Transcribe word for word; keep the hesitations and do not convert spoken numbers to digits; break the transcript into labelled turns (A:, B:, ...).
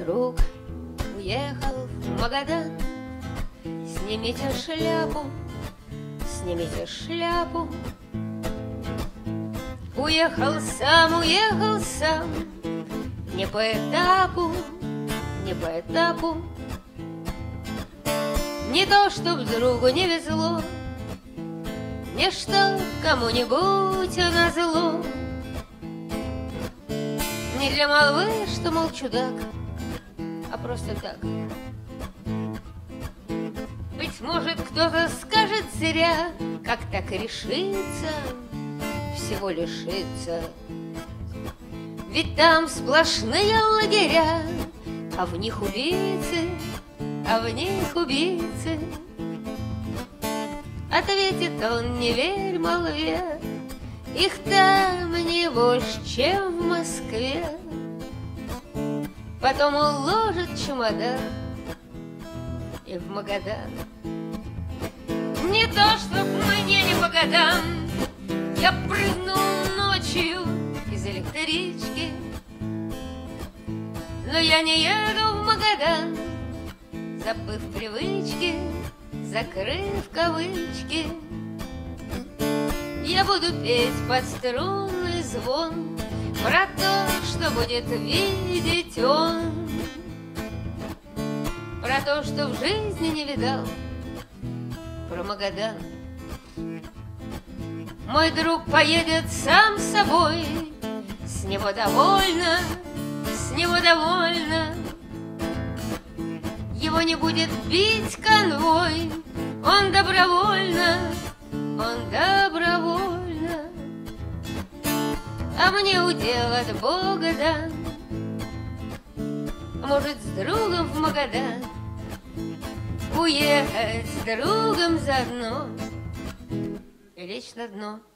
A: друг уехал в Магадан. Снимите шляпу, снимите шляпу. Уехал сам, уехал сам, не по этапу, не по этапу. Не то, чтоб другу не везло, не что кому-нибудь назло. Не для молвы, что, мол, чудак, а просто так. Быть может, кто-то скажет зря, как так решиться, всего лишиться. Ведь там сплошные лагеря, а в них убийцы, а в них убийцы. Ответит он: не верь молве, их там не больше, чем в Москве. Потом уложит чемодан и в Магадан. Не то, чтоб мне не по годам, я прыгнул ночью из электрички, но я не еду в Магадан, забыв привычки, закрыв кавычки. Я буду петь под струнный звон про то, что будет видеть он, про то, что в жизни не видал, про Магадан. Мой друг поедет сам с собой, с него довольно, с него довольно. Его не будет бить конвой, он добровольно, он добровольно. А мне удел от Бога дан, может, с другом в Магадан уехать с другом заодно и лечь на дно.